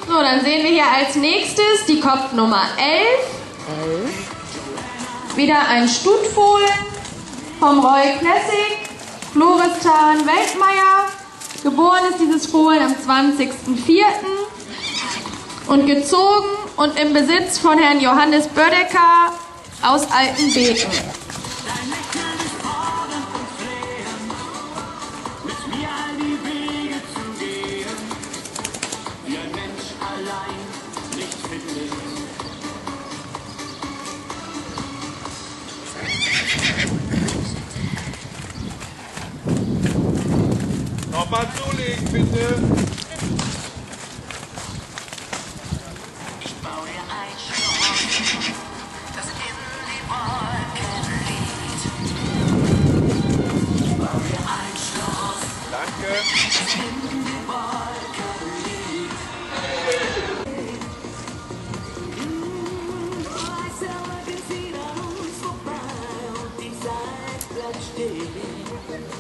So, dann sehen wir hier als nächstes die Kopfnummer 11. Wieder ein Stutfohlen vom Royal Classic, Floristan Weltmeier. Geboren ist dieses Fohlen am 20.04. und gezogen und im Besitz von Herrn Johannes Bödecker aus Altenbeken. Nochmal zulegen, bitte. Ich baue dir ein Schloss, das in die Wolken liegt. Ich baue dir ein Schloss, Danke. das in die Wolken liegt. Weiße Wolken ziehen an uns vorbei und die Zeit bleibt stehen.